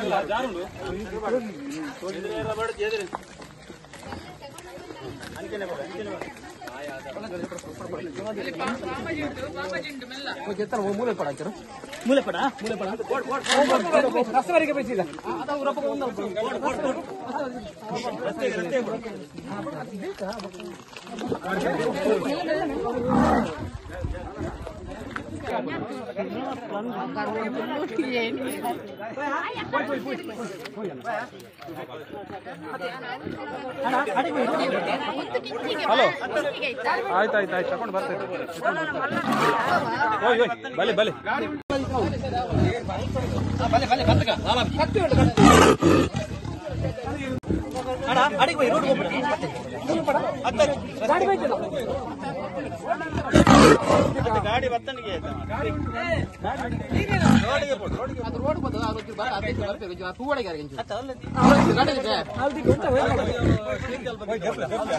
ಮೂಲೆ ಪಡ ಮೂಲೆ ಪಡ ಮೂಲೆ ಪಡ ಕಸ್ಟಮರಿಗೆ ಬೈಸಿದ ಹಲೋ ಆಯ್ತಾಯ್ತು ತಗೊಂಡು ಬರ್ತೇವೆ ಬಲೆ ಬಲೆ ಗಾಡಿ ಬತ್ತನಿಗೆ ರೋಡ್ ಬಂದು